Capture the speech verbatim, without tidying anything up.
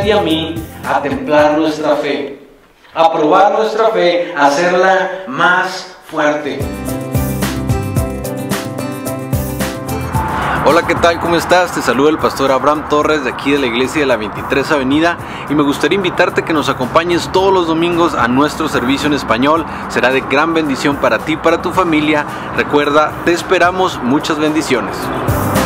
usted y a mí a templar nuestra fe, a probar nuestra fe, a hacerla más fuerte. Hola, ¿qué tal? ¿Cómo estás? Te saluda el pastor Abraham Torres de aquí de la iglesia de la veintitrés Avenida y me gustaría invitarte a que nos acompañes todos los domingos a nuestro servicio en español. Será de gran bendición para ti y para tu familia. Recuerda, te esperamos. Muchas bendiciones.